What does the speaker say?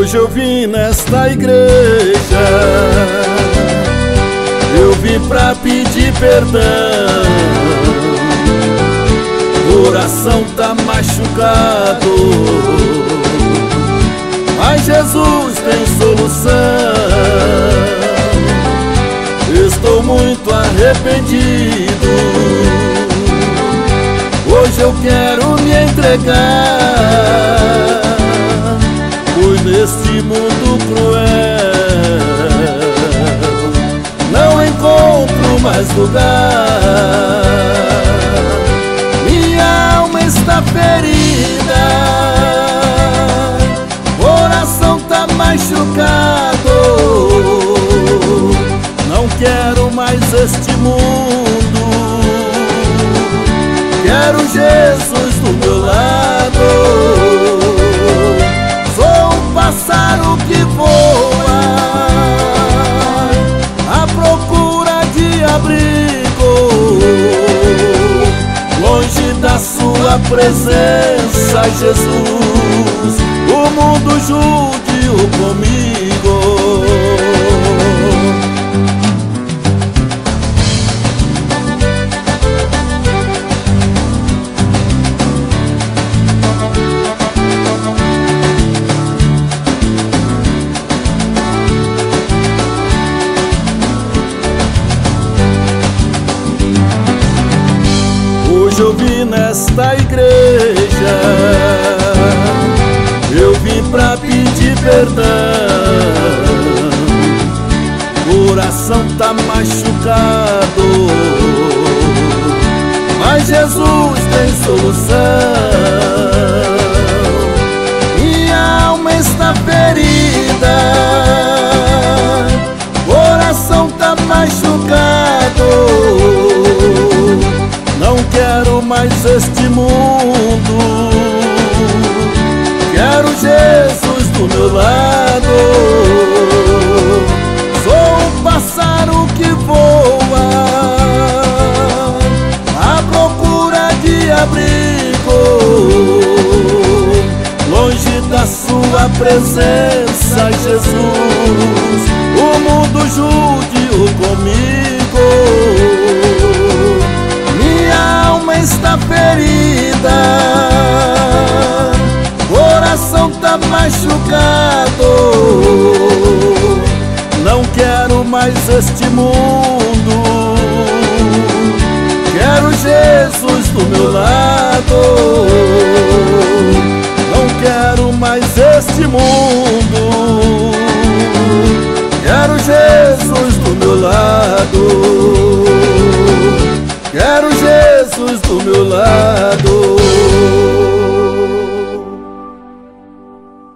Hoje eu vim nesta igreja, eu vim pra pedir perdão. O coração tá machucado, mas Jesus tem solução. Estou muito arrependido, hoje eu quero me entregar. Pois neste mundo cruel não encontro mais lugar. Minha alma está ferida, coração tá machucado. Não quero mais este mundo, quero Jesus do meu lado. Sou um pássaro que voa à procura de abrigo, longe da sua presença, Jesus. O mundo judia comigo. Hoje eu vim nesta igreja, eu vim pra pedir perdão. Coração tá machucado, mas Jesus tem solução. Minha alma está ferida, coração tá machucado. Não quero mais este mundo, quero Jesus do meu lado. Sou um pássaro que voa à procura de abrigo, longe da sua presença, Jesus. O mundo judia comigo. Está ferida, coração tá machucado. Não quero mais este mundo, quero Jesus do meu lado. Não quero mais este mundo, quero Jesus do meu lado.